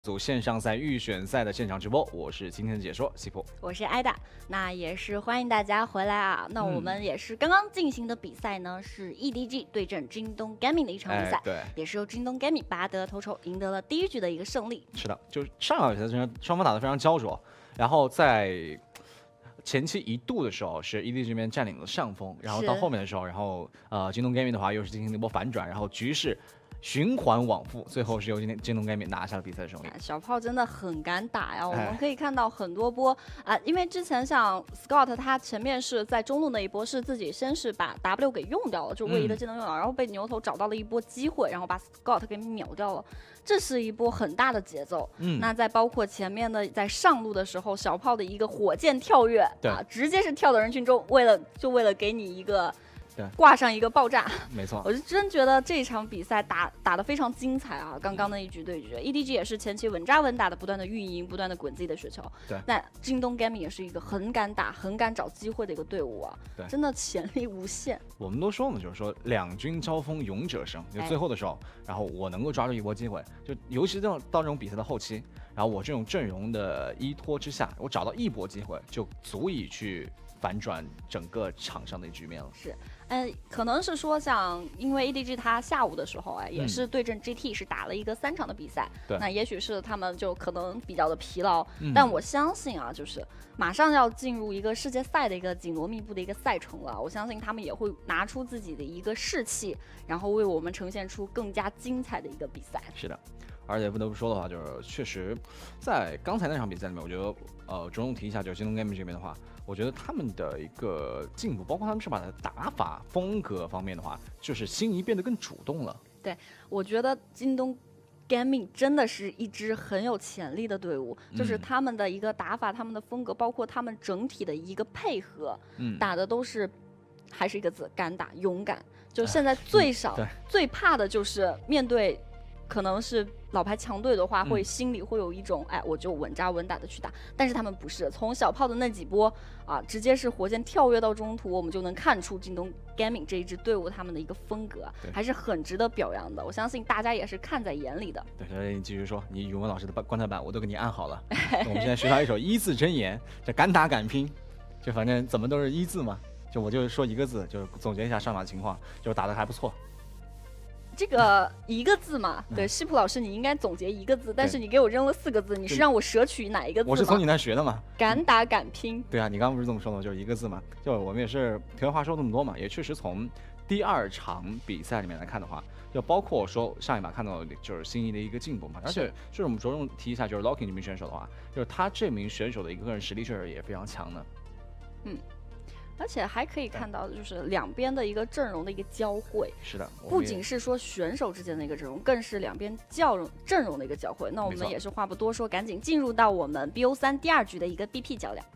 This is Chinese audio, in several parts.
组线上赛预选赛的现场直播，我是今天的解说西普， 我是艾达，那也是欢迎大家回来啊。那我们也是刚刚进行的比赛呢，是 EDG 对阵京东 Gaming 的一场比赛， 对， 也是由京东 Gaming 拔得头筹，赢得了第一局的一个胜利。 是的，就是上场比赛双方打得非常焦灼，然后在前期一度的时候是 EDG 这边占领了上风，然后到后面的时候，然后京东 Gaming 的话又是进行了一波反转，然后局势循环往复，最后是由京东 Gaming 拿下了比赛的胜利。 小炮真的很敢打呀！我们可以看到很多波因为之前像 Scott 他前面是在中路那一波是自己先是把 W 给用掉了，就位移的技能用了，然后被牛头找到了一波机会，然后把 Scott 给秒掉了。这是一波很大的节奏。那再包括前面的在上路的时候，小炮的一个火箭跳跃直接是跳到人群中，为了给你一个。挂上一个爆炸， 没错， 我是真觉得这场比赛打得非常精彩啊！刚刚那一局对决，EDG 也是前期稳扎稳打的，不断的运营，不断的滚自己的雪球。 对， 那京东 Gaming 也是一个很敢打、很敢找机会的一个队伍啊！ 对， 真的潜力无限。 我们都说嘛，就是说两军交锋，勇者胜。就最后的时候，然后我能够抓住一波机会，就尤其到这种比赛的后期，然后我这种阵容的依托之下，我找到一波机会，就足以去反转整个场上的局面了。 是。可能是说因为 EDG 他下午的时候也是对阵 GT 是打了一个3场的比赛，那也许是他们就可能比较的疲劳，但我相信啊，就是马上要进入一个世界赛的一个紧锣密布的一个赛程了，我相信他们也会拿出自己的一个士气，然后为我们呈现出更加精彩的一个比赛。 是的。而且不得不说的话，就是确实，在刚才那场比赛里面，我觉得着重提一下，就是京东 Gaming 这边的话，我觉得他们的一个进步，包括他们是把的打法风格方面的话，就是心仪变得更主动了。 对，我觉得京东 Gaming 真的是一支很有潜力的队伍，就是他们的一个打法、他们的风格，包括他们整体的一个配合，打的都是还是一个字，敢打、勇敢。就现在最怕的就是面对。可能是老牌强队的话，心里会有一种我就稳扎稳打的去打，但是他们不是，从小炮的那几波直接是火箭跳跃到中途，我们就能看出京东 Gaming 这一支队伍他们的一个风格还是很值得表扬的，我相信大家也是看在眼里的。 对，所以你继续说，你语文老师的观察板我都给你按好了。我们现在学到一首一字真言，叫敢打敢拼，就反正怎么都是一字嘛，就我就说一个字，就总结一下上场情况，就打得还不错。 这个一个字嘛，对，西普老师你应该总结一个字，但是你给我扔了4个字，你是让我舍取哪一个字吗？ 我是从你那学的嘛。 敢打敢拼。 对啊，你刚刚不是这么说的吗？就是一个字嘛。就我们也是题外话说这么多嘛，也确实从第2场比赛里面来看的话，就包括说上一把看到就是心仪的一个进步嘛，而且就是我们着重提一下，就是 Locking 这名选手的话，就是他这名选手的一个个人实力确实也非常强的。 而且还可以看到，就是两边的一个阵容的一个交汇。 是的， 不仅是说选手之间的一个阵容，更是两边阵容的一个交汇。那我们也是话不多说，赶紧进入到我们 BO3 第2局的一个 BP 较量。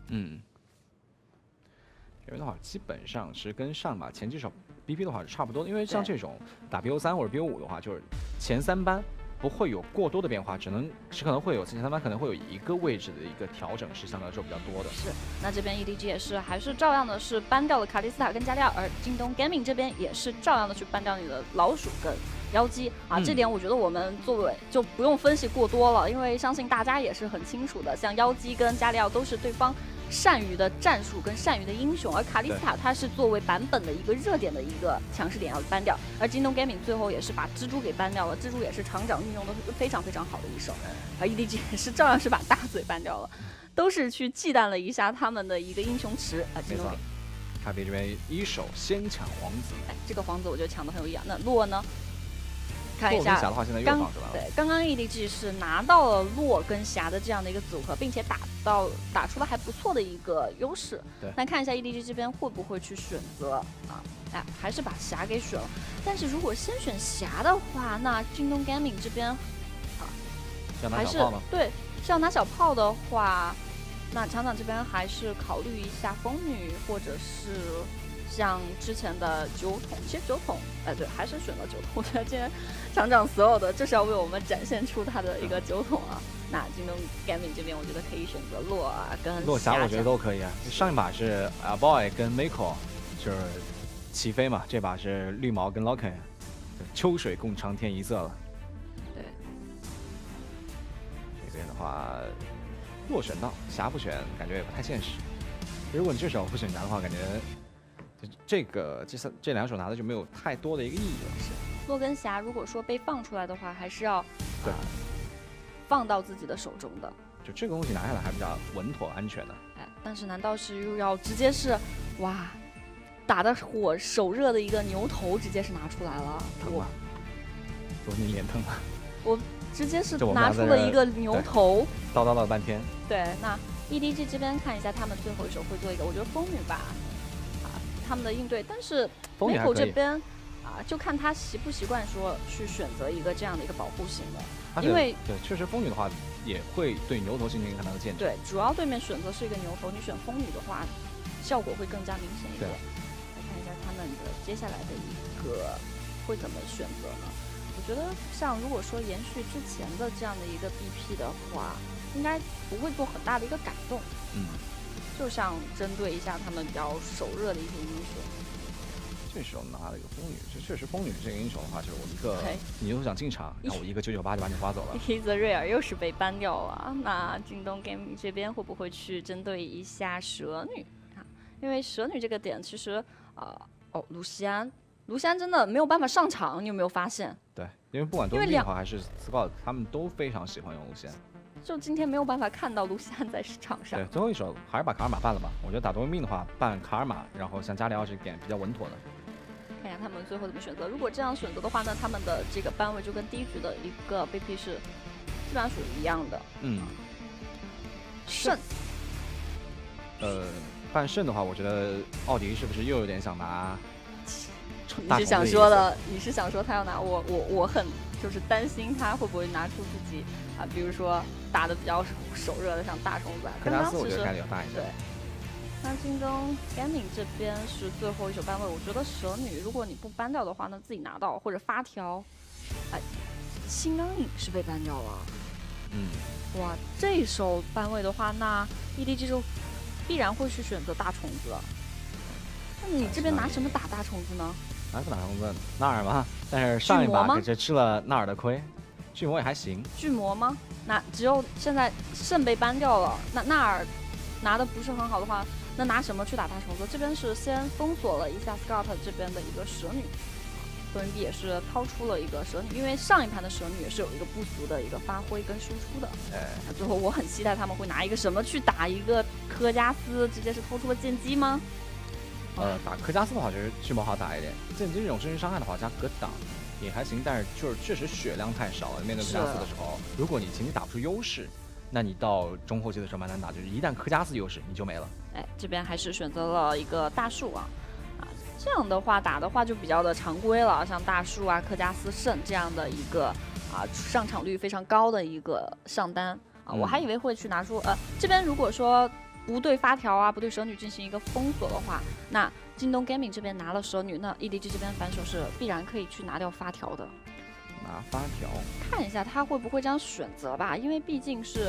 这边的话基本上是跟上把前几手 BP 的话是差不多的，因为像这种打 BO3 或者 BO5 的话，就是前3班不会有过多的变化，只可能会有前3班可能会有一个位置的一个调整是相对来说比较多的。 是，那这边 EDG 也是还是照样的是搬掉了卡莉斯塔跟加利奥，而京东 Gaming 这边也是照样的去搬掉你的老鼠跟妖姬这点我觉得我们作为就不用分析过多了，因为相信大家也是很清楚的，像妖姬跟加利奥都是对方善于的战术跟善于的英雄，而卡莉斯塔它是作为版本的一个热点的一个强势点要搬掉，而京东 Gaming 最后也是把蜘蛛给搬掉了，蜘蛛也是厂长运用的非常非常好的一手，而 EDG 也是照样是把大嘴搬掉了，都是去忌惮了一下他们的一个英雄池京东 Gaming 卡比这边一手先抢皇子， 这个皇子我觉得抢的很有意义。那洛呢？看一下，刚刚 EDG 是拿到了洛跟霞的这样的一个组合，并且打出了还不错的一个优势。那看一下 EDG 这边会不会去选择还是把霞给选了。但是如果先选霞的话，那京东 Gaming 这边还是对是要拿小炮的话，那厂长这边还是考虑一下风女，或者是像之前的酒桶，其实酒桶对，还是选了酒桶。我觉得今天厂长所有的就是要为我们展现出他的一个酒桶那京东 Gaming 这边我觉得可以选择洛跟洛霞，我觉得都可以上一把是Boy 跟 Miko 就是起飞嘛，这把是绿毛跟 Locking， 秋水共长天一色了。 对， 边的话，若选到侠不选，感觉也不太现实。如果你这手不选侠的话，感觉这两手拿的就没有太多的一个意义了。 洛根侠如果说被放出来的话，还是要对、 放到自己的手中的。 就这个东西拿下来还比较稳妥安全的。 哎，但是难道是又要直接是哇，打得火手热的一个牛头直接是拿出来了？ 疼吗？你脸疼吗？ 我直接是拿出了一个牛头， 叨叨了半天。 对，那 EDG 这边看一下他们最后一手会做一个，我觉得风女吧，他们的应对，但是 Miko 这边就看他习不习惯说去选择一个这样的一个保护型的，因为对，确实风女的话也会对牛头进行一个很大的限制。 对，主要对面选择是一个牛头，你选风女的话，效果会更加明显一点。来看一下他们的接下来的一个会怎么选择呢？我觉得像如果说延续之前的这样的一个 BP 的话，应该不会做很大的一个改动。就像针对一下他们比较手热的一些英雄。 这时候拿了一个风女，这确实风女这个英雄的话，就是我一个牛头想进场，然后我一个998就把你刮走了。 He's a rare 又是被ban掉了。那京东 Gaming 这边会不会去针对一下蛇女啊？因为蛇女这个点其实卢锡安真的没有办法上场，你有没有发现？ 对，因为不管多米的话还是 Scott， 他们都非常喜欢用卢锡安。 就今天没有办法看到卢锡安在场上。 对，最后一手还是把卡尔玛办了吧。我觉得打多米的话，办卡尔玛，然后像加里奥这个点比较稳妥的。 看一下他们最后怎么选择。如果这样选择的话，那他们的这个班位就跟第一局的一个 BP 是基本上属于一样的。胜。 办胜的话，我觉得奥迪是不是又有点想拿？ 你是想说的？你是想说他要拿我很就是担心他会不会拿出自己比如说打的比较手热的像大虫子。 科加斯我觉得概率要大一点。 对。那京东 Gaming 这边是最后一手班位，我觉得蛇女如果你不搬掉的话，那自己拿到或者发条，新钢影是被搬掉了。哇，这一手班位的话，那 EDG 就必然会去选择大虫子。那你这边拿什么打大虫子呢？ 拿什么打虫子？纳尔吗？但是上一把可是吃了纳尔的亏，巨魔也还行。 巨魔吗？那只有现在圣被搬掉了，那纳尔拿的不是很好的话，那拿什么去打大虫子？这边是先封锁了一下 Scott 这边的一个蛇女，多人币也是掏出了一个蛇女，因为上一盘的蛇女也是有一个不俗的一个发挥跟输出的。那最后我很期待他们会拿一个什么去打一个科加斯，直接是掏出了剑姬吗？ 打科加斯的话，就是巨魔好打一点。剑姬这种真实伤害的话，加格挡也还行，但是就是确实血量太少了。面对科加斯的时候，如果你前期打不出优势，那你到中后期的时候蛮难打，就是一旦科加斯优势你就没了。 这边还是选择了一个大树这样的话打的话就比较的常规了，像大树科加斯圣这样的一个上场率非常高的一个上单我还以为会去拿出这边如果说不对发条不对蛇女进行一个封锁的话，那京东 Gaming 这边拿了蛇女，那 EDG 这边反手是必然可以去拿掉发条的。 拿发条， 看一下他会不会这样选择吧，因为毕竟是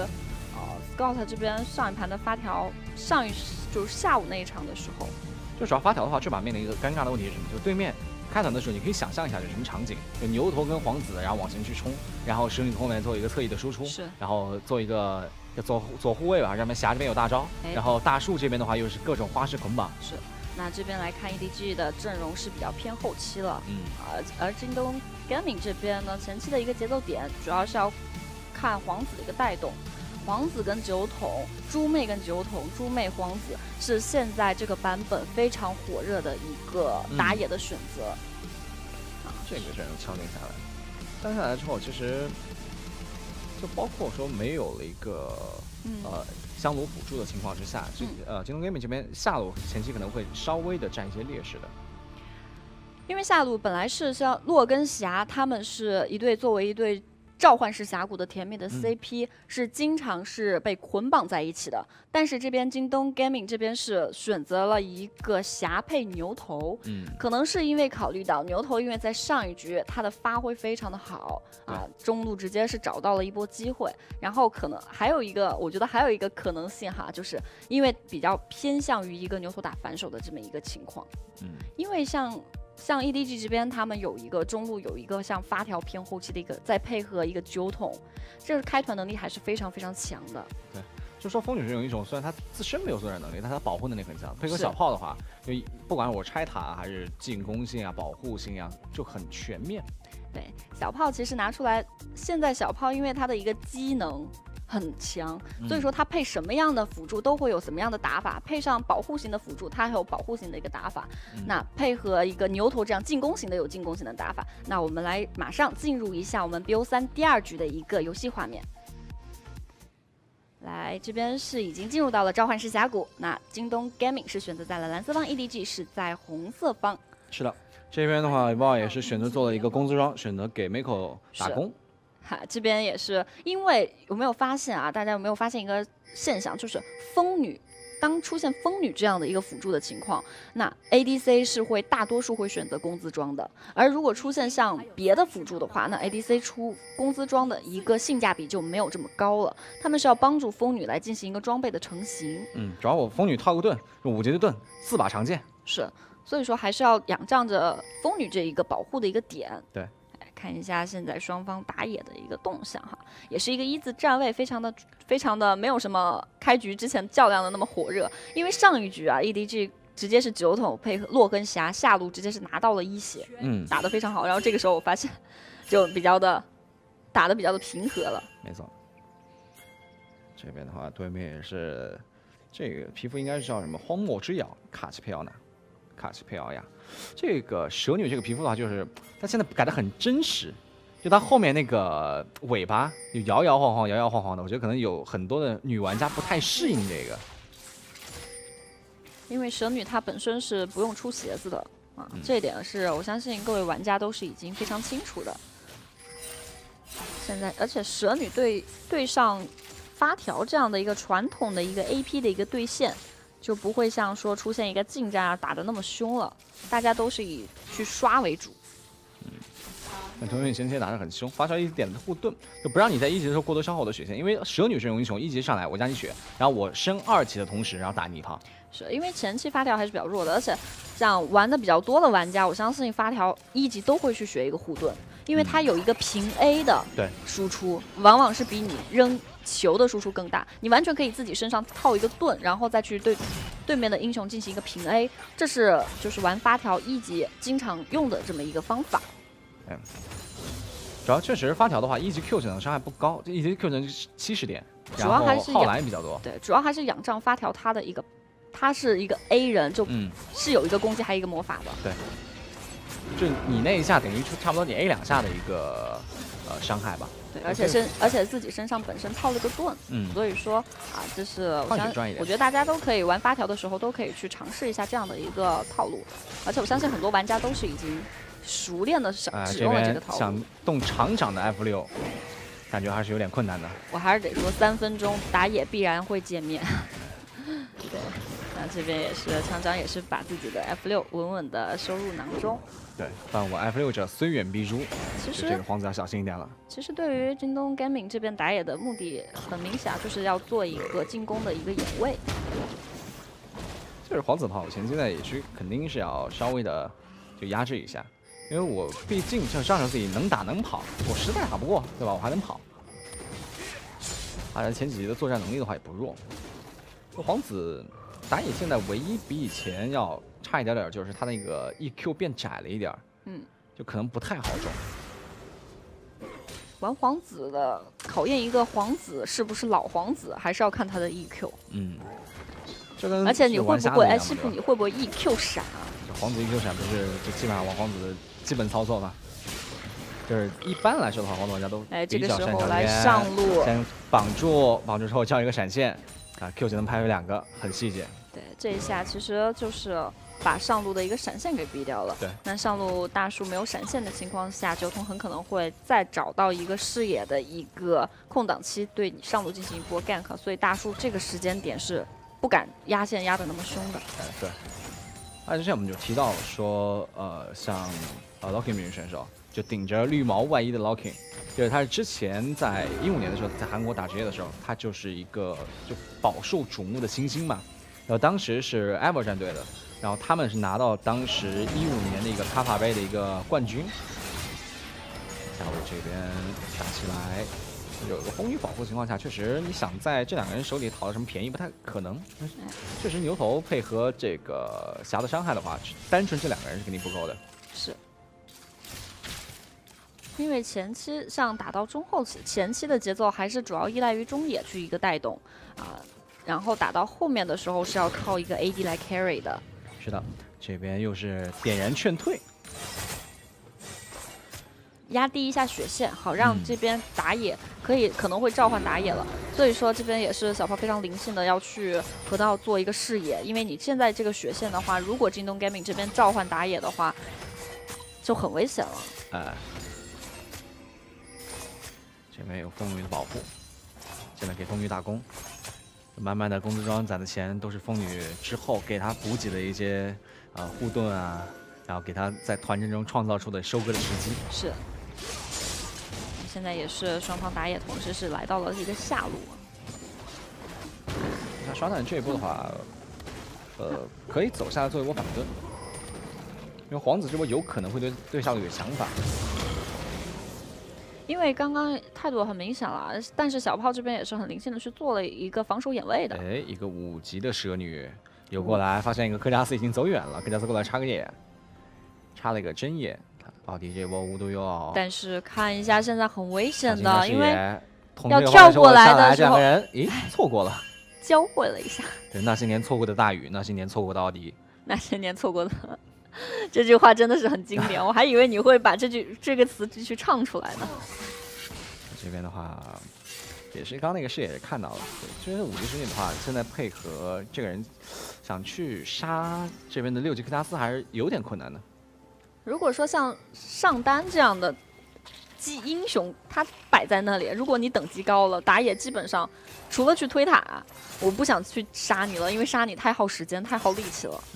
Scott 这边上一盘的发条，就是下午那一场的时候， 就主要发条的话，这把面临一个尴尬的问题是什么？就对面开团的时候，你可以想象一下是什么场景，就牛头跟皇子，然后往前去冲，然后蛇女后面做一个侧翼的输出，然后做一个左护卫吧，然后侠这边有大招，然后大树这边的话又是各种花式捆绑。 那这边来看 EDG 的阵容是比较偏后期了，而京东 Gaming 这边呢，前期的一个节奏点主要是要看皇子的一个带动，皇子跟酒桶，猪妹跟酒桶，猪妹皇子是现在这个版本非常火热的一个打野的选择。 这个阵容敲定下来，ตั้下来之后，其实就包括说没有了一个香炉辅助的情况之下，京东 Gaming 这边下路前期可能会稍微的占一些劣势的。 因为下路本来是像洛跟霞，他们是作为一对召唤师峡谷的甜蜜的 CP，是经常是被捆绑在一起的。但是这边京东 Gaming 这边是选择了一个霞配牛头，可能是因为考虑到牛头，因为在上一局他的发挥非常的好中路直接是找到了一波机会。然后可能还有一个，我觉得还有一个可能性就是因为比较偏向于一个牛头打反手的这么一个情况。因为像像 EDG 这边，他们有一个中路有一个像发条偏后期的一个，再配合一个酒桶，这个开团能力还是非常非常强的。 对，就说风女这种英雄，虽然她自身没有作战能力，但她保护能力很强。配合小炮的话，就不管我拆塔还是进攻性啊、保护性啊，就很全面。 对，小炮其实拿出来，现在小炮因为它的一个机能很强，所以说它配什么样的辅助都会有什么样的打法。配上保护型的辅助，它还有保护型的一个打法。那配合一个牛头这样进攻型的有进攻型的打法。那我们来马上进入一下我们 BO3第2局的一个游戏画面。来，这边是已经进入到了召唤师峡谷。那京东 Gaming 是选择在了蓝色方 ，EDG 是在红色方。 是的，这边的话 ，Evolve 也是选择做了一个工资装，选择给 Miko 打工。 哈，这边也是，因为有没有发现啊？大家有没有发现一个现象，就是风女当出现风女这样的一个辅助的情况，那 ADC 是会大多数会选择工资装的，而如果出现像别的辅助的话，那 ADC 出工资装的一个性价比就没有这么高了。他们是要帮助风女来进行一个装备的成型。 主要我风女套个盾，用5级的盾，4把长剑。 是，所以说还是要仰仗着风女这一个保护的一个点。 对。 看一下现在双方打野的一个动向哈，也是一个1字站位，非常的没有什么开局之前较量的那么火热，因为上一局啊 EDG 直接是9桶配合洛根侠下路直接是拿到了1血，打得非常好，然后这个时候我发现就打得比较的平和了。 没错，这边的话对面也是这个皮肤应该是叫什么荒漠之咬卡奇佩奥娜。卡奇佩奥呀，这个蛇女这个皮肤的话，就是它现在改的很真实，就它后面那个尾巴就摇摇晃晃、摇摇晃晃的，我觉得可能有很多的女玩家不太适应这个。 因为蛇女她本身是不用出鞋子的啊，这一点是我相信各位玩家都是已经非常清楚的。现在，而且蛇女对上发条这样的一个传统的一个 AP 的一个对线。就不会像说出现一个近战啊打得那么凶了，大家都是以去刷为主。 那同学前期打得很凶，发条一直点的护盾，就不让你在1级的时候过多消耗我的血线，因为蛇女这种英雄1级上来我加你血，然后我升2级的同时，然后打你一炮。 是因为前期发条还是比较弱的，而且像玩的比较多的玩家，我相信发条1级都会去学一个护盾，因为它有一个平 A 的输出，往往是比你扔球的输出更大。你完全可以自己身上套一个盾，然后再去对面的英雄进行一个平 A， 这是就是玩发条1级经常用的这么一个方法。 主要确实发条的话，1级 Q 技能伤害不高，这1级 Q 技能70点， 主要还是耗蓝也比较多。 对，主要还是仰仗发条他的一个。他是一个 A 人，就是有一个攻击，还有一个魔法的。 对，就你那一下等于差不多你 A 2下的一个伤害吧。 对，而且自己身上本身套了个盾，所以说啊，这是我觉得大家都可以玩发条的时候都可以去尝试一下这样的一个套路，而且我相信很多玩家都是已经熟练的使用了这个套路。 想动厂长的 F6，感觉还是有点困难的。 我还是得说3分钟打野必然会见面。对。那这边也是厂长，也是把自己的 F6稳稳的收入囊中。 对，但我 F6者虽远必诛， 其实这个皇子要小心一点了。 其实对于京东 Gaming 这边打野的目的很明显，就是要做一个进攻的一个眼位。 就是皇子的话，我前期在野区肯定是要稍微的就压制一下，因为我毕竟像上手自己能打能跑，我实在打不过，对吧？我还能跑。前几集的作战能力的话也不弱。皇子打野现在唯一比以前要差一点点，就是他那个 EQ 变窄了一点，就可能不太好中。 玩皇子的考验一个皇子是不是老皇子，还是要看他的 EQ。 这跟而且你会不会师傅你会不会 EQ 闪啊？ 皇子 EQ 闪不是就基本上玩皇子的基本操作吗？就是一般来说的话，皇子玩家都这个时候来上路， 先绑住之后叫一个闪现。Q 技能拍有2个，很细节。 对，这一下其实就是把上路的一个闪现给逼掉了。 对， 那上路大树没有闪现的情况下，九筒很可能会再找到一个视野的一个空档期，对你上路进行一波 gank。所以大树这个时间点是不敢压线压得那么凶的。 对。之前我们就提到说，像Locking 这名选手，就顶着绿毛外衣的 Locking。就是他是之前在15年的时候，在韩国打职业的时候，他就是一个就饱受瞩目的新星嘛。然后当时是 Ever 战队的， 然后他们是拿到当时15年的一个卡法杯的一个冠军。下路这边打起来，有个风雨保护情况下，确实你想在这两个人手里讨到什么便宜不太可能。确实牛头配合这个霞的伤害的话，单纯这两个人是肯定不够的。 是。因为前期像打到中后期，前期的节奏还是主要依赖于中野去一个带动啊，然后打到后面的时候是要靠一个 AD 来 carry 的。 是的，这边又是点燃劝退， 压低一下血线，好让这边打野可能会召唤打野了。所以说这边也是小炮非常灵性的要去河道做一个视野，因为你现在这个血线的话，如果京东 Gaming 这边召唤打野的话，就很危险了。 这边有风女的保护，现在给风女打工，慢慢的工资装攒的钱都是风女之后给他补给的一些护盾啊，然后给他在团战中创造出的收割的时机。 是。现在也是双方打野同时是来到了一个下路。 那刷蛋这一波的话，可以走下来做一波反盾，因为皇子这波有可能会对下路有想法。 因为刚刚态度很明显了，但是小炮这边也是很灵性的去做了一个防守眼位的。 一个5级的蛇女游过来，发现一个科加斯已经走远了，科加斯过来插个野，插了一个针野。奥迪这波无毒药， 但是看一下现在很危险的，因为要跳过来的时候， 这两个人错过了， 交汇了一下。 对，那些年错过的大雨，那些年错过的奥迪， 那些年错过的。这句话真的是很经典，我还以为你会把这个词继续唱出来呢。 这边的话，也是刚刚那个视野也看到了，这边的5级使女的话，现在配合这个人想去杀这边的6级科加斯还是有点困难的。 如果说像上单这样的英雄，他摆在那里，如果你等级高了，打野基本上除了去推塔，我不想去杀你了，因为杀你太耗时间、太耗力气了。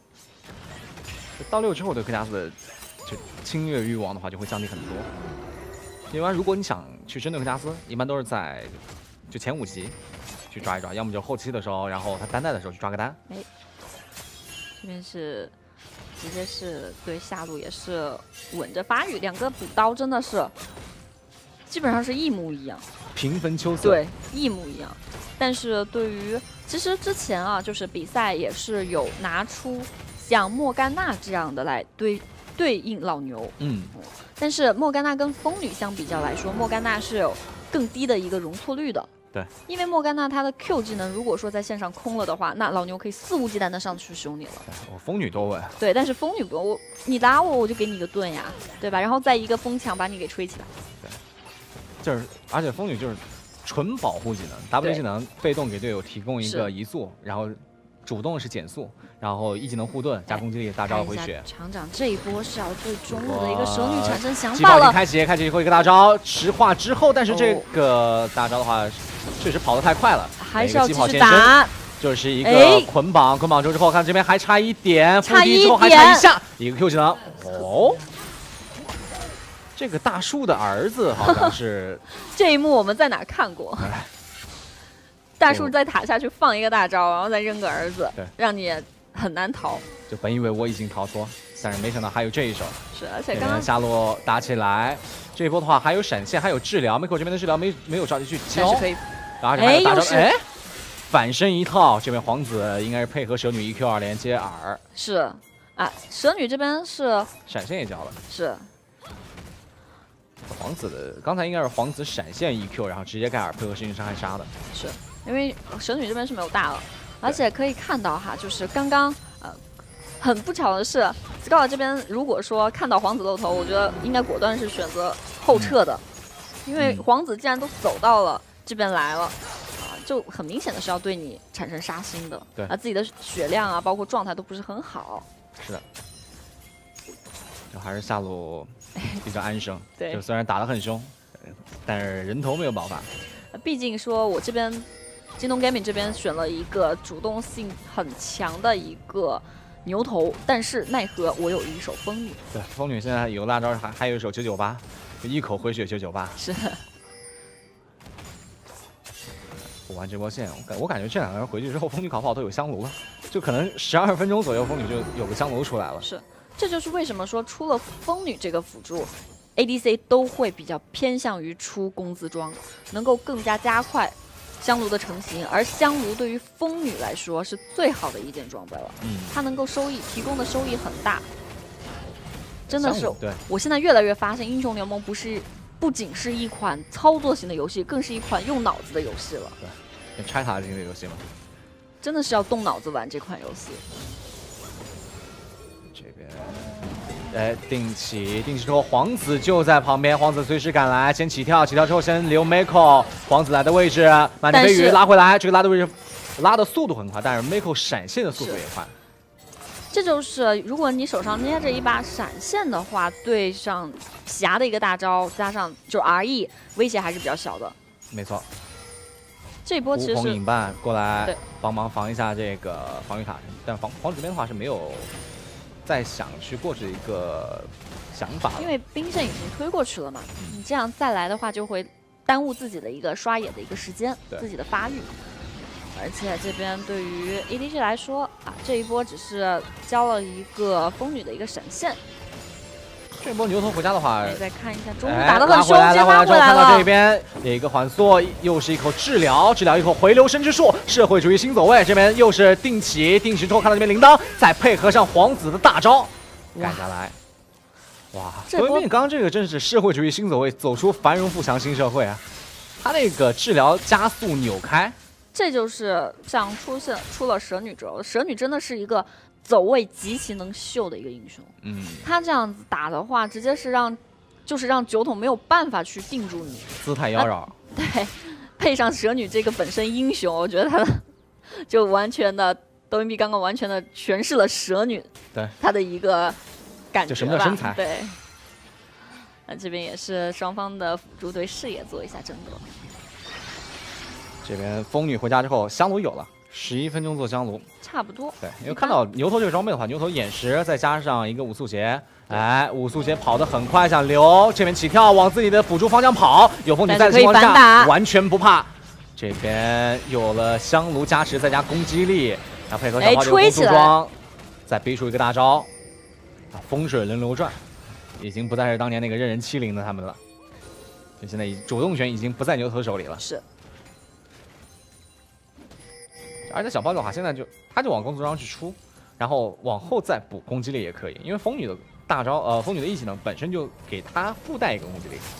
到6之后对科加斯的就侵略欲望的话就会降低很多。因为如果你想去针对科加斯，一般都是在就前5级去抓一抓，要么就后期的时候，然后他单带的时候去抓个单。 这边是直接是对下路也是稳着发育，两个补刀真的是基本上是一模一样， 平分秋色。 对，一模一样。但是对于其实之前啊，就是比赛也是有拿出像莫甘娜这样的来对应老牛，但是莫甘娜跟风女相比较来说，莫甘娜是有更低的一个容错率的。 对， 因为莫甘娜她的 Q 技能如果说在线上空了的话，那老牛可以肆无忌惮的上去凶你了。 我风女多稳。 对，但是风女不用，你打我就给你一个盾呀，对吧？然后再一个风墙把你给吹起来。 对，就是而且风女就是纯保护技能 ，W 技能被动给队友提供一个移速，然后主动是减速，然后一技能护盾加攻击力，大招回血。 厂长这一波是要对中路的一个蛇女产生想法了。 开启以后一个大招石化之后，但是这个大招的话确实跑得太快了， 还是要继续打。 就是一个捆绑住之后，看这边还差一点，附地之后还差一下，一个 Q 技能。这个大树的儿子好像是这一幕我们在哪看过？大树在塔下去放一个大招，然后再扔个儿子，让你很难逃。 就本以为我已经逃脱，但是没想到还有这一手。 是，而且刚刚下路打起来，这一波的话还有闪现，还有治疗。Miko 这边的治疗没有着急去交，然后还有大招，反身一套。这边皇子应该是配合蛇女1 Q2连接耳。 是啊，蛇女这边是闪现也交了。 是。 皇子的刚才应该是皇子闪现1 Q， 然后直接盖尔配合神经伤害杀的。 是因为蛇女这边是没有大了，而且可以看到哈，就是刚刚很不巧的是 ，Scar 这边如果说看到皇子露头，我觉得应该果断是选择后撤的，因为皇子既然都走到了这边来了，就很明显的是要对你产生杀心的。 对， 自己的血量啊，包括状态都不是很好。 是的，就还是下路比较安生。 对， 就虽然打得很凶，但是人头没有爆发。 毕竟说我这边京东 Gaming 这边选了一个主动性很强的一个牛头，但是奈何我有一手风女。 对，风女现在有大招，还有一手998，就一口回血998。 是。 补完这波线，我感觉这两个人回去之后，风女考不好都有香炉了。 就可能12分钟左右，风女就有个香炉出来了。 是，这就是为什么说出了风女这个辅助，ADC 都会比较偏向于出工资装，能够更加加快香炉的成型。而香炉对于风女来说是最好的一件装备了，它能够提供的收益很大。真的是， 对， 我现在越来越发现，英雄联盟不仅是一款操作型的游戏，更是一款用脑子的游戏了。 对，跟拆塔型的游戏嘛。 真的是要动脑子玩这款游戏。 这边，定起之后，皇子就在旁边，皇子随时赶来，先起跳之后先留 Miko， 皇子来的位置，满地飞鱼拉回来，这个拉的位置拉的速度很快，但是 Miko 闪现的速度也快。 这就是如果你手上捏着一把闪现的话，对上霞的一个大招，加上就 RE 威胁还是比较小的。 没错。 这一波其实是引伴过来帮忙防一下这个防御塔，但皇子这边的话是没有再想去过去的一个想法了， 因为兵线已经推过去了嘛，你这样再来的话就会耽误自己的一个刷野的一个时间，自己的发育。而且这边对于 ADG 来说啊，这一波只是交了一个风女的一个闪现。 这波牛头回家的话， 再看一下中路打得很凶，直接拉回来了。看到这边有一个缓速，又是一口治疗一口回流生之术，社会主义新走位。这边又是定起之后，看到这边铃铛，再配合上皇子的大招，赶下来。哇，多云刚刚这个真是社会主义新走位，走出繁荣富强新社会啊！他那个治疗加速扭开， 这就是像出了蛇女之后，蛇女真的是一个走位极其能秀的一个英雄。他这样子打的话，直接是让酒桶没有办法去定住你， 姿态妖娆。 对，配上蛇女这个本身英雄，我觉得他就完全的抖音币刚刚完全的诠释了蛇女他的一个感觉吧。 就什么叫身材？ 对。那这边也是双方的辅助对视野做一下争夺。 这边风女回家之后，香炉有了，11分钟做香炉， 差不多。 对，因为看到牛头这个装备的话，牛头眼石再加上一个五速鞋，五速鞋跑得很快，想留这边起跳往自己的辅助方向跑，有风女在的情况下完全不怕。这边有了香炉加持，再加攻击力，然后配合小花这个攻速装，再逼出一个大招，风水轮流转，已经不再是当年那个任人欺凌的他们了。就现在主动权已经不在牛头手里了。 是。 而且小包的话，现在他就往攻速装去出，然后往后再补攻击力也可以，因为风女的大招，风女的一技能本身就给他附带一个攻击力。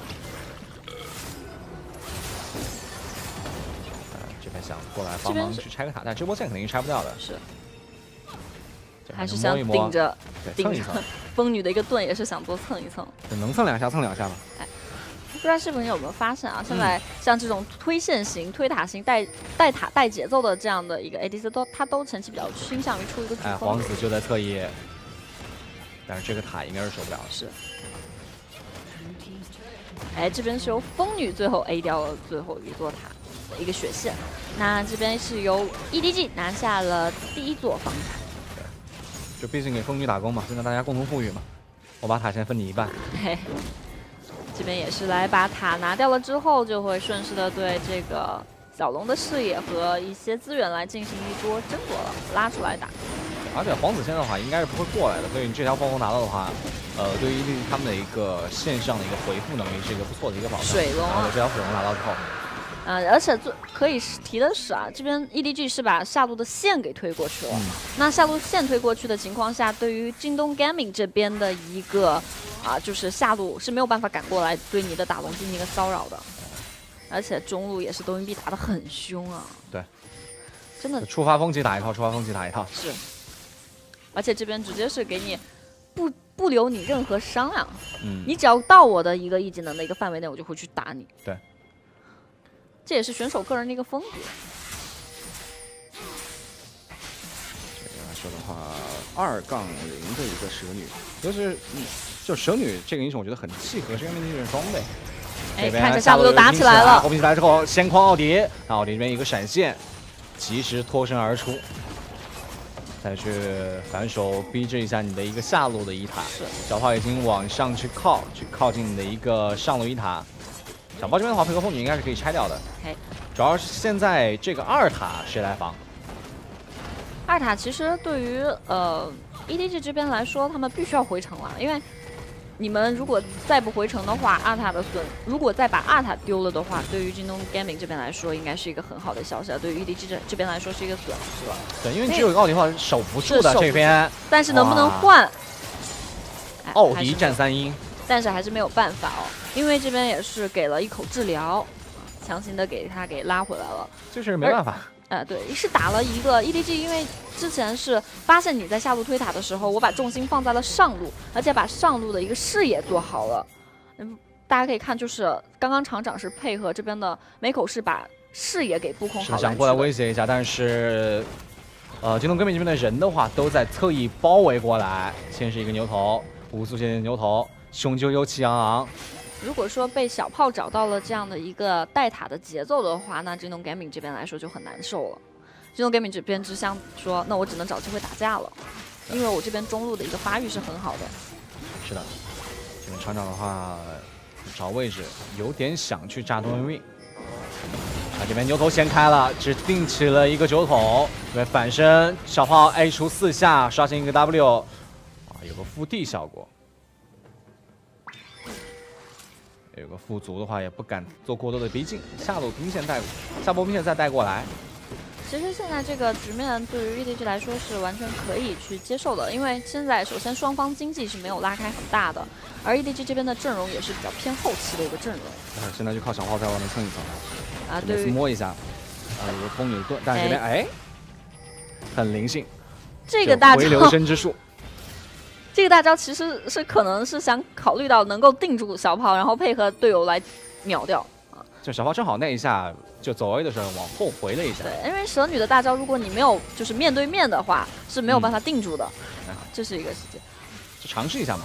这边想过来帮忙去拆个塔，但这波线肯定是拆不掉的。 是。还是想顶着蹭一蹭。 风女的一个盾也是想多蹭一蹭。 能蹭两下蹭两下吧。 不知道视频有没有发现啊？现在像这种推线型、推塔型、带塔带节奏的这样的一个 ADC， 他都前期比较倾向于出一个主攻。 皇子就在侧翼，但是这个塔应该是守不了了。 是。这边是由风女最后 A 掉了最后一座塔的一个血线，那这边是由 EDG 拿下了第一座防塔。 对，就毕竟给风女打工嘛，现在大家共同富裕嘛，我把塔先分你一半。 这边也是来把塔拿掉了之后，就会顺势的对这个小龙的视野和一些资源来进行一波争夺了，拉出来打。 而且皇子现在的话应该是不会过来的，所以你这条暴风拿到的话，对于他们的一个线上的一个回复能力是一个不错的一个保障。 水龙啊， 这条水龙拿到之后。 而且可以提的是啊，这边 EDG 是把下路的线给推过去了。那下路线推过去的情况下，对于京东 Gaming 这边的一个就是下路是没有办法赶过来对你的打龙进行一个骚扰的。而且中路也是抖音币打得很凶啊。 对， 真的。 触发风级打一套，触发风级打一套。 是。而且这边直接是给你不留你任何商量。你只要到我的一个 E 技能的一个范围内，我就会去打你。 对。 这也是选手个人的一个风格。 这个来说的话，2-0的一个蛇女，就是就蛇女这个英雄，我觉得很契合这个面对的装备。 看着下路又打起来了， 后面起来之后，先框奥迪，那奥迪这边一个闪现，及时脱身而出，再去反手逼制一下你的一个下路的一塔。小炮已经往上去靠近你的一个上路一塔。小包这边的话，配合风女应该是可以拆掉的。主要是现在这个2塔谁来防二塔其实对于EDG 这边来说，他们必须要回城了，因为你们如果再不回城的话，二塔的损，如果再把二塔丢了的话，对于京东 Gaming 这边来说，应该是一个很好的消息，对于 EDG 这边来说是一个损失了。 对，因为只有一个奥迪的话守不住的这边， 但是能不能换？ 奥迪战3-1， 但是还是没有办法哦，因为这边也是给了一口治疗，强行的给他给拉回来了， 就是没办法。 对，是打了一个 EDG， 因为之前是发现你在下路推塔的时候，我把重心放在了上路，而且把上路的一个视野做好了。大家可以看，就是刚刚厂长是配合这边的梅口是把视野给布控好了， 想过来威胁一下，但是京东 Gaming 这边的人的话都在特意包围过来。先是一个牛头，无速线牛头，雄赳赳气昂昂。 如果说被小炮找到了这样的一个带塔的节奏的话，那京东 Gaming 这边来说就很难受了。京东 Gaming 这边只想说，那我只能找机会打架了，因为我这边中路的一个发育是很好的。 是的，这边厂长的话找位置有点想去炸多运。这边牛头先开了，只定起了一个酒桶，这边反身小炮 A 出4下，刷新一个 W， 有个附地效果。有个副足的话，也不敢做过多的逼近，下路兵线带，下波兵线再带过来。 其实现在这个局面对于 EDG 来说是完全可以去接受的，因为现在首先双方经济是没有拉开很大的，而 EDG 这边的阵容也是比较偏后期的一个阵容。 现在就靠小炮在外面蹭一蹭， 对， 摸一下，有个风牛盾，但是这边很灵性， 这个大招回流身之术。 这个大招其实是可能是想考虑到能够定住小炮，然后配合队友来秒掉啊。 就小炮正好那一下就走 A 的时候往后回了一下。 对，因为蛇女的大招，如果你没有就是面对面的话，是没有办法定住的。这是一个细节， 就尝试一下嘛。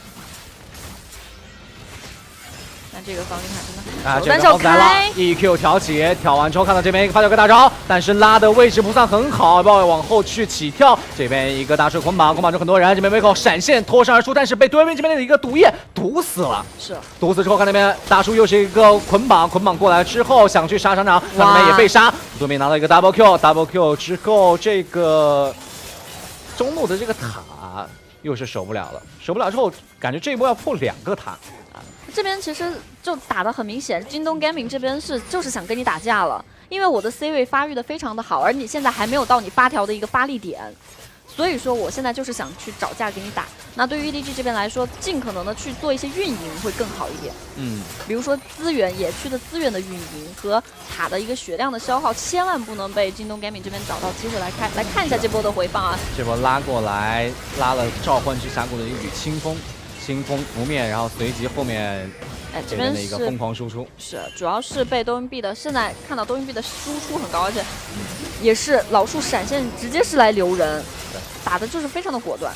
那这个防御塔真的很单手开 ，EQ 挑起，挑完之后看到这边一个发球个大招，但是拉的位置不算很好，包围往后去起跳，这边一个大水捆绑，捆绑住很多人，这边梅口闪现脱身而出，但是被对面这边的一个毒液毒死了。 是毒死之后看那边大叔又是一个捆绑过来之后想去杀厂长，那边也被杀，对面拿到一个 double Q 之后，这个中路的这个塔又是守不了了，守不了之后感觉这一波要破2个塔。 这边其实就打得很明显，京东 Gaming 这边就是想跟你打架了，因为我的 C 位发育的非常的好，而你现在还没有到你发条的一个发力点，所以说我现在就是想去找架给你打。那对于 EDG 这边来说，尽可能的去做一些运营会更好一点。比如说资源野区的资源的运营和塔的一个血量的消耗，千万不能被京东 Gaming 这边找到机会来看一下这波的回放啊。 这波拉过来，拉了召唤之峡谷的一缕清风拂面，然后随即后面这边的一个疯狂输出， 是主要是被多云币的，现在看到多云币的输出很高，而且也是老树闪现，直接是来留人，打的就是非常的果断。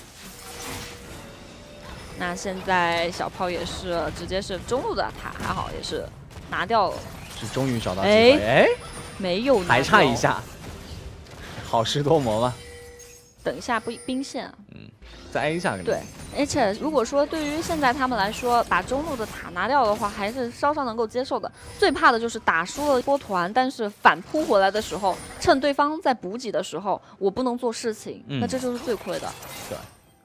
那现在小炮也是直接是中路的塔，还好也是拿掉了， 是终于找到机会， 没有拿掉， 还差一下，好事多磨嘛。 等一下兵线， 再挨一下。 对，而且如果说对于现在他们来说，把中路的塔拿掉的话，还是稍稍能够接受的。最怕的就是打输了波团，但是反扑回来的时候，趁对方在补给的时候，我不能做事情，那这就是最亏的。 对。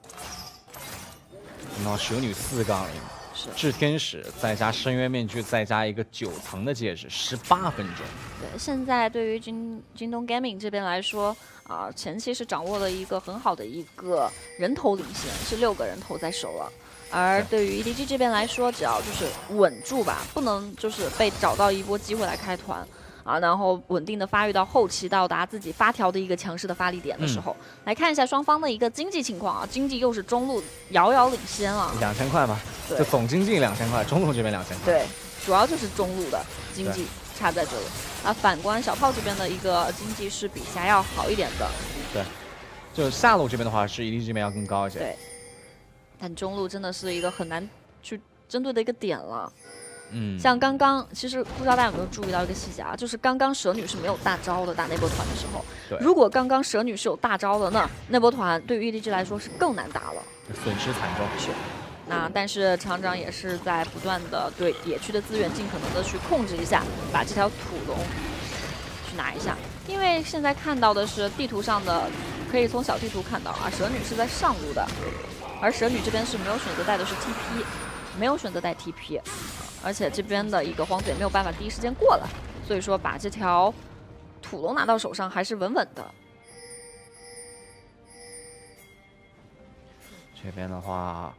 那蛇女4杠0，炽天使再加深渊面具，再加一个9层的戒指，18分钟。 对，现在对于京东 Gaming 这边来说。前期是掌握了一个很好的一个人头领先，是6个人头在手了。而对于 EDG 这边来说，只要就是稳住吧，不能就是被找到一波机会来开团然后稳定的发育到后期，到达自己发条的一个强势的发力点的时候，来看一下双方的一个经济情况经济又是中路遥遥领先了 ，2000块嘛，就总经济2000块，中路这边2000块。 对，主要就是中路的经济。差在这里反观小炮这边的一个经济是比霞要好一点的。 对，就下路这边的话是EDG这边要更高一些。 对，但中路真的是一个很难去针对的一个点了。像刚刚其实不知道大家有没有注意到一个细节就是刚刚蛇女是没有大招的，打那波团的时候。如果刚刚蛇女是有大招的，那波团对于 EDG 来说是更难打了， 损失惨重。 是。但是厂长也是在不断的对野区的资源尽可能的去控制一下，把这条土龙去拿一下。 因为现在看到的是地图上的，可以从小地图看到啊，蛇女是在上路的，而蛇女这边是没有选择带的是 TP， 没有选择带 TP， 而且这边的一个皇子也没有办法第一时间过来，所以说把这条土龙拿到手上还是稳稳的。 这边的话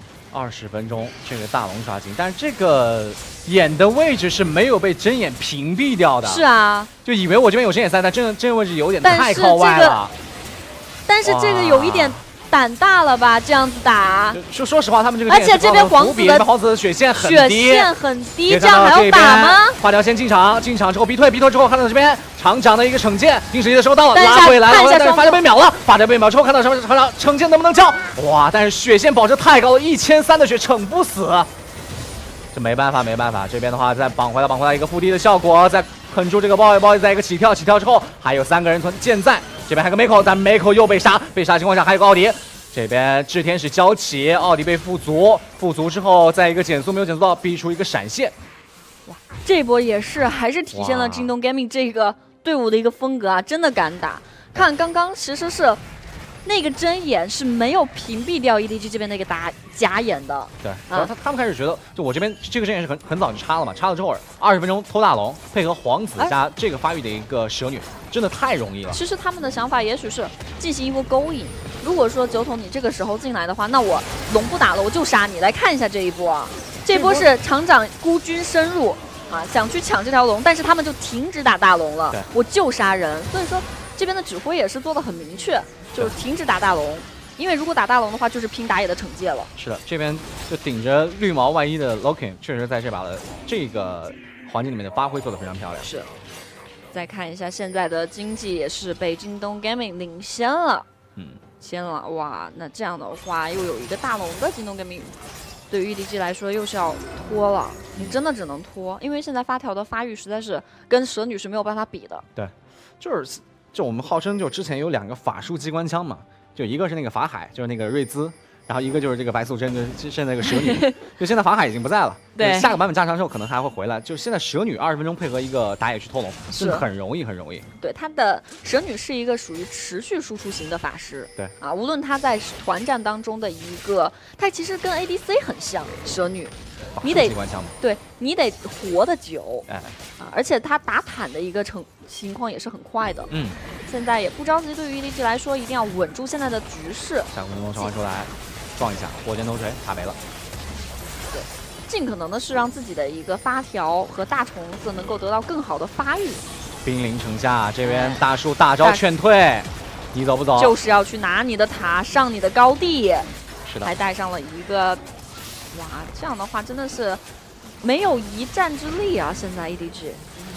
，20分钟这个大龙刷新，但是这个眼的位置是没有被针眼屏蔽掉的。 是啊， 就以为我这边有针眼3，但这个位置有点太靠外了。 但是这个有一点胆大了吧？这样子打， 说实话，他们这个而且这边皇子的血线很低， 这样还要打吗？ 花雕先进场之后逼退之后，看到这边厂长的一个惩戒，定时机的时候到了，拉回来了，但是发条被秒了，发条被秒之后看到厂长惩戒能不能交？哇！但是血线保持太高了，1300的血惩不死，这没办法。这边的话再绑回来一个负地的效果，再啃住这个包在一个起跳之后，还有3个人健在。这边还有个 Mako， 但 Mako 又被杀的情况下还有个奥迪。这边炽天使交起，奥迪被附足之后，再一个减速没有减速到，逼出一个闪现。 哇，这波也是还是体现了京东 Gaming 这个队伍的一个风格啊，真的敢打。看刚刚其实是那个针眼是没有屏蔽掉 EDG 这边的一个假眼的。对， 他们开始觉得，就我这边这个针眼是很早就插了嘛，插了之后20分钟偷大龙，配合皇子加这个发育的一个蛇女，真的太容易了。 其实他们的想法也许是进行一波勾引。如果说9筒你这个时候进来的话，那我龙不打了，我就杀你。来看一下这一波啊，这波是厂长孤军深入啊，想去抢这条龙，但是他们就停止打大龙了，我就杀人。所以说这边的指挥也是做的很明确，就是停止打大龙。因为如果打大龙的话，就是拼打野的惩戒了。是的， 这边就顶着绿毛外衣的 Loken， 确实在这把的这个环境里面的发挥做得非常漂亮。 是。再看一下现在的经济也是被京东 Gaming 领先了，先了。哇，那这样的话又有一个大龙的京东 Gaming， 对于 EDG 来说又是要拖了。你真的只能拖，因为现在发条的发育实在是跟蛇女是没有办法比的。对， 就我们号称就之前有2个法术机关枪嘛。就一个是那个法海，就是那个瑞兹，然后一个就是这个白素贞，就是那个蛇女。就现在法海已经不在了， 对， 下个版本炸伤之后可能还会回来。就现在蛇女20分钟配合一个打野去偷龙，真的很容易。 对，他的蛇女是一个属于持续输出型的法师。 对啊，无论他在团战当中的一个，他其实跟 ADC 很像，蛇女。你得对，你得活得久，而且他打坦的一个情况也是很快的。现在也不着急，对于 EDG 来说，一定要稳住现在的局势。 下回能召唤出来，撞一下，火箭头锤打没了。 对，尽可能的是让自己的一个发条和大虫子能够得到更好的发育。 兵临城下，这边大树大招劝退，你走不走？ 就是要去拿你的塔，上你的高地。 是的， 还带上了一个。哇，这样的话真的是没有一战之力啊！现在 EDG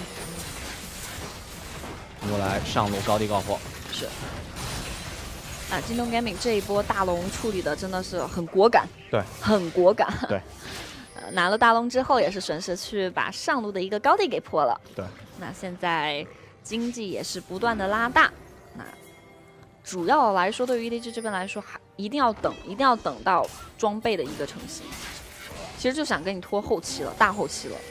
过来上路高地高破是啊，京东 Gaming 这一波大龙处理的真的是很果敢， 对， 很果敢， 对。 拿了大龙之后也是顺势去把上路的一个高地给破了， 对。 那现在经济也是不断的拉大，那主要来说，对于 EDG 这边来说，还一定要等到装备的一个成型。其实就想跟你拖后期了，大后期了。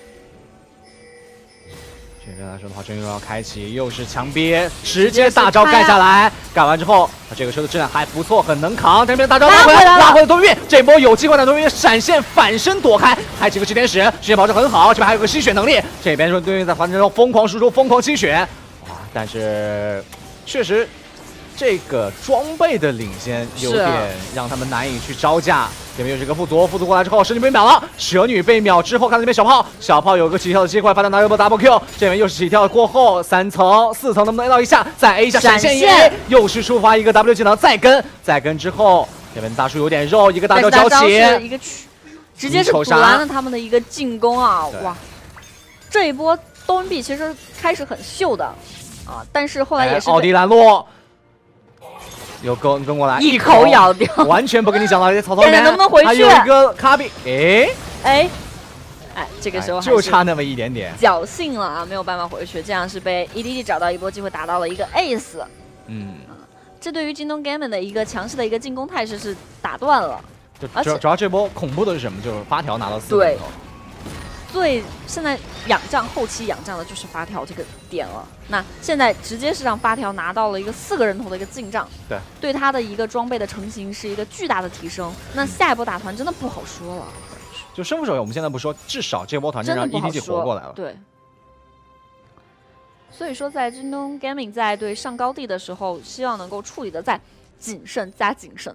这边来说的话，真又要开启，又是强逼，直接大招干下来。干完之后，这个车的质量还不错，很能扛。这边大招拉回来，拉回了多边，这波有机会的多边闪现反身躲开，开启个炽天使，时间保持很好。这边还有个吸血能力，这边说对面在环境中疯狂输出，疯狂吸血。哇，但是确实。这个装备的领先有点让他们难以去招架。这边又是个附足过来之后，蛇女被秒了。蛇女被秒之后，看到这边小炮有个起跳的机会，发到拿一波 double Q。这边又是起跳过后，3层、4层能不能 A 到一下？再 A 一下闪现一 A， 又是触发一个 W 技能，再跟之后，这边大树有点肉，一个大招交起， 一个直接是堵拦了他们的一个进攻啊！哇，这一波多文币其实开始很秀的啊，但是后来也是奥迪拦路。又跟过来， 一口咬掉， 完全不跟你讲到这些草丛里面， 能不能回去？ 还有一个卡比， 哎，这个时候就差那么一点点， 侥幸了啊，没有办法回去，这样是被 EDG 找到一波机会，打到了一个 ace。这对于京东 Gaming 的一个强势的一个进攻态势是打断了。 主要这波恐怖的是什么？就是发条拿到4分头。 现在后期仰仗的就是发条这个点了。那现在直接是让发条拿到了一个4个人头的一个进账，对他的一个装备的成型是一个巨大的提升。那下一波打团真的不好说了。 就胜负手我们现在不说，至少这波团战让 EDG 活过来了。 对。所以说，在京东 Gaming 在对上高地的时候，希望能够处理的再谨慎加谨慎。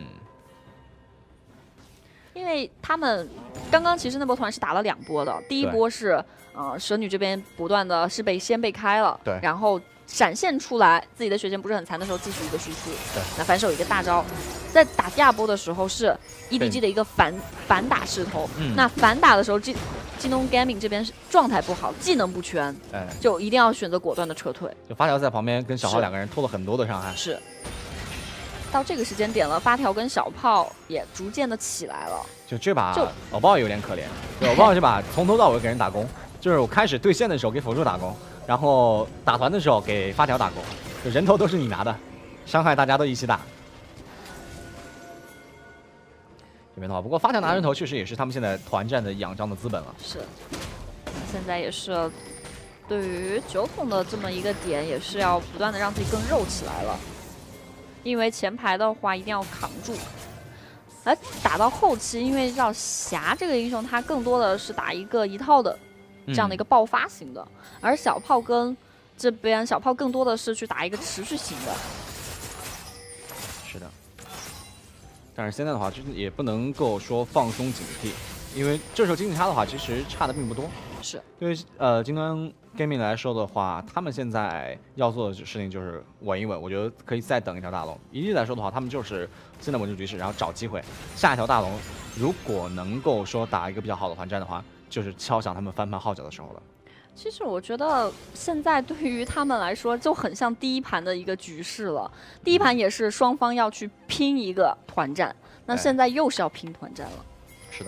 因为他们刚刚其实那波团是打了2波的，第一波是蛇女这边不断的是先被开了， 对， 然后闪现出来自己的血线不是很残的时候继续一个输出， 对， 那反手一个大招，在打第2波的时候是 EDG 的一个反打势头，那反打的时候京东 Gaming 这边状态不好，技能不全，就一定要选择果断的撤退。 就发条在旁边跟小号2个人拖了很多的伤害， 是。到这个时间点了，发条跟小炮也逐渐的起来了。 就这把偶爆有点可怜，偶爆这把从头到尾给人打工，就是我开始对线的时候给辅助打工，然后打团的时候给发条打工，就人头都是你拿的，伤害大家都一起打。这边的话，不过发条拿人头确实也是他们现在团战的仰仗的资本了。 是，现在也是对于9筒的这么一个点，也是要不断的让自己更肉起来了。因为前排的话一定要扛住，而打到后期，因为让霞这个英雄他更多的是打一套的这样的一个爆发型的，而小炮跟这边小炮更多的是去打一个持续型的。 是的，但是现在的话，就是也不能够说放松警惕，因为这时候经济差的话，其实差的并不多。 是， 对于京东 Gaming 来说的话，他们现在要做的事情就是稳一稳，我觉得可以再等一条大龙。EDG 来说的话，他们就是现在稳住局势，然后找机会。下一条大龙如果能够说打一个比较好的团战的话，就是敲响他们翻盘号角的时候了。 其实我觉得现在对于他们来说就很像第1盘的一个局势了。第1盘也是双方要去拼一个团战，那现在又是要拼团战了。 是的。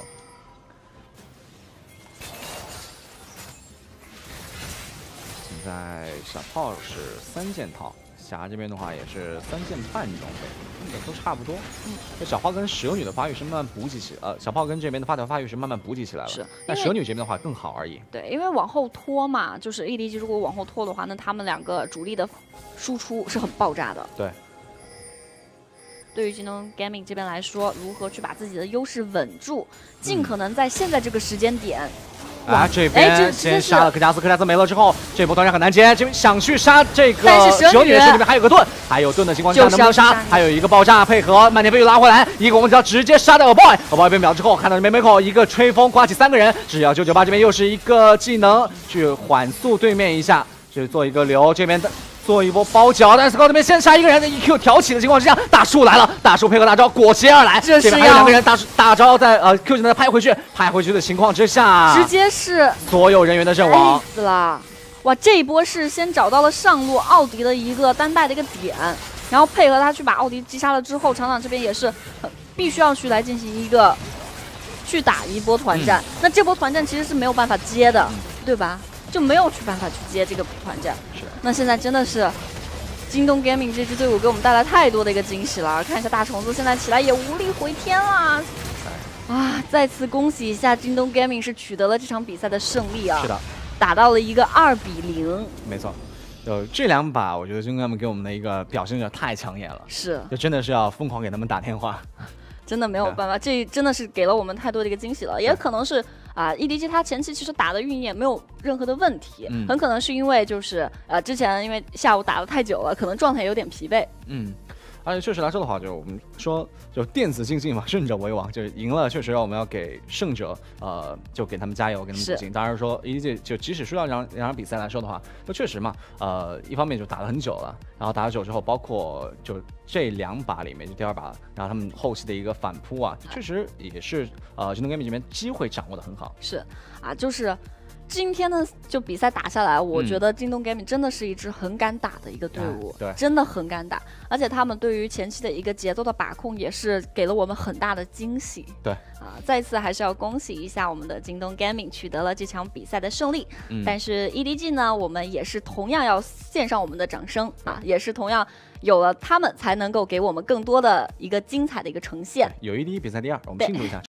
现在小炮是3件套，霞这边的话也是3件半装备，都差不多。这小炮跟蛇女的发育是慢慢补给起，小炮跟这边的发条发育是慢慢补给起来了。 是， 但蛇女这边的话更好而已。 对，因为往后拖嘛，就是 EDG 如果往后拖的话，那他们2个主力的输出是很爆炸的。 对。 对于京东 Gaming 这边来说，如何去把自己的优势稳住，尽可能在现在这个时间点。 这边先杀了克加斯，克加斯没了之后，这波团战很难接。这边想去杀这个蛇女，手里面还有个盾，还有盾的情况下能不能杀？还有一个爆炸配合，漫天飞雨拉回来，一个我们只要直接杀掉Boy 被秒之后，看到梅口一个吹风刮起3个人，只要998这边又是一个技能去缓速对面一下，去做一个流这边的。做一波包饺，但是高这边先杀一个人的 EQ 挑起的情况之下，大树来了，大树配合大招裹挟而来，这边还有2个人，大招在Q 技能拍回去的情况之下， 直接是所有人员的阵亡死了。哇，这一波是先找到了上路奥迪的一个单带的一个点，然后配合他去把奥迪击杀了之后，厂长这边也是必须要去来进行一个去打一波团战。那这波团战其实是没有办法接的，对吧？就没有去办法去接这个团战。 是。 那现在真的是京东 Gaming 这支队伍给我们带来太多的一个惊喜了。看一下大虫子现在起来也无力回天了。再次恭喜一下京东 Gaming 是取得了这场比赛的胜利啊！ 是的， 打到了一个2-0。 没错。就这2把，我觉得京东 Gaming 给我们的一个表现太抢眼了。 是。 就真的是要疯狂给他们打电话。 真的没有办法，这真的是给了我们太多的一个惊喜了，也可能是EDG 他前期其实打的运营没有任何的问题，很可能是因为就是之前因为下午打的太久了，可能状态有点疲惫。 而且确实来说的话，就我们说就电子竞技嘛，胜者为王，就是赢了，确实我们要给胜者就给他们加油，给他们鼓劲。当然说 EDG 就即使输掉两场比赛来说的话，就确实嘛，一方面就打了很久了，然后打了久之后，包括就这2把里面就第2把，然后他们后期的一个反扑啊，确实也是京东 Gaming 这边机会掌握的很好。 是就是今天的就比赛打下来，我觉得京东 Gaming 真的是一支很敢打的一个队伍， 对， 真的很敢打，而且他们对于前期的一个节奏的把控也是给了我们很大的惊喜。 对， 再次还是要恭喜一下我们的京东 Gaming 取得了这场比赛的胜利。但是 EDG 呢，我们也是同样要献上我们的掌声也是同样有了他们才能够给我们更多的一个精彩的一个呈现。 有EDG比赛第2，我们庆祝一下。